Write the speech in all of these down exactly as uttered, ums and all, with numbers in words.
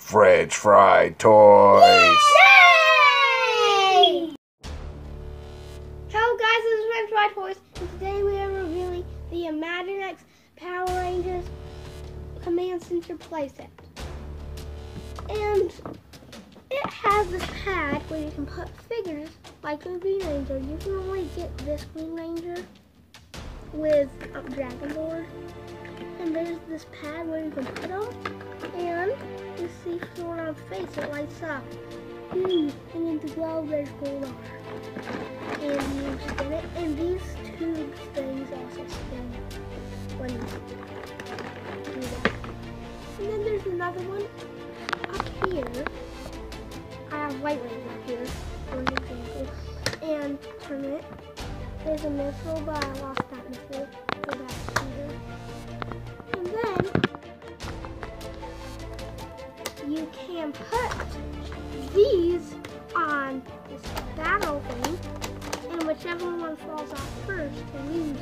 French fry toys. Yay! Hello guys, this is French fry toys, and today we are revealing the imaginext Power Rangers Command Center playset. And it has this pad where you can put figures like the Green Ranger. You can only get this Green Ranger with a Dragon Board. And there's this pad where you can put them. And you see thrown on face, it lights up. Mm, and in the globe there's gold on. And you spin it. And these two things also spin when you do that. And then there's another one up here. I have White Ranger up here for an example. And turn it. There's a missile, but I lost that missile. So that's here. And then you can put these on this battle thing, and whichever one falls off first will lose it.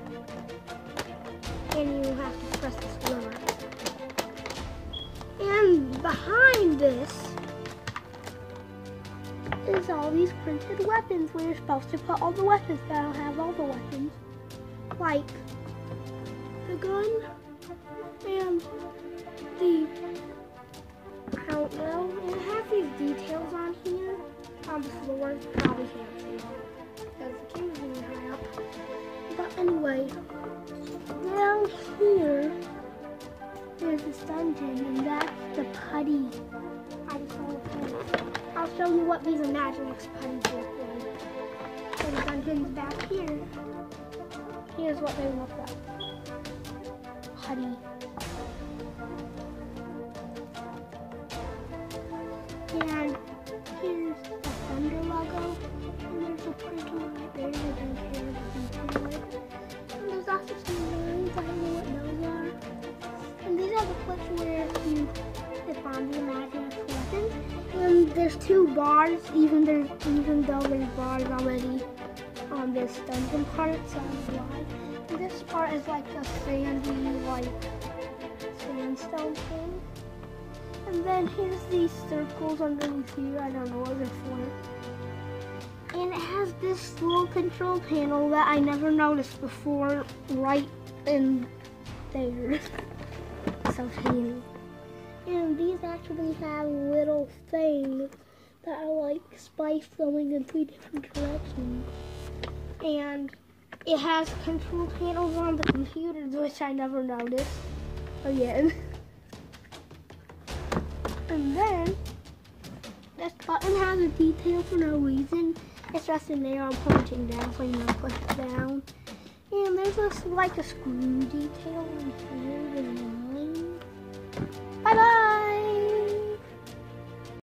And you have to press this lever. And behind this is all these printed weapons where you're supposed to put all the weapons, but I don't have all the weapons. Like the gun and the, I don't know, and it has these details on here on the floor. Probably can't see that because the camera's really high up. But anyway, down here there's this dungeon, and that's the putty. I just call it putty. I'll show you what these imaginext putties look like. And the dungeon's back here. Here's what they look like. Putty. And here's the thunder logo. And there's a printer right there that doesn't care if you can it. And there's also some lines. I don't know what those are. And these are the clips where you clip on the imaginext weapons. And there's two bars, even there, even though there's bars already on this dungeon part, so that's why. And this part is like a sandy, like sandstone thing. And then here's these circles underneath here. I don't know what they're for. And it has this little control panel that I never noticed before, right in there. So teeny. And these actually have little things that are like spliced going in three different directions. And it has control panels on the computers, which I never noticed again. And then this button has a detail for no reason. It's just an arrow pointing down, so you know, push it down. And there's this like a screw detail in here.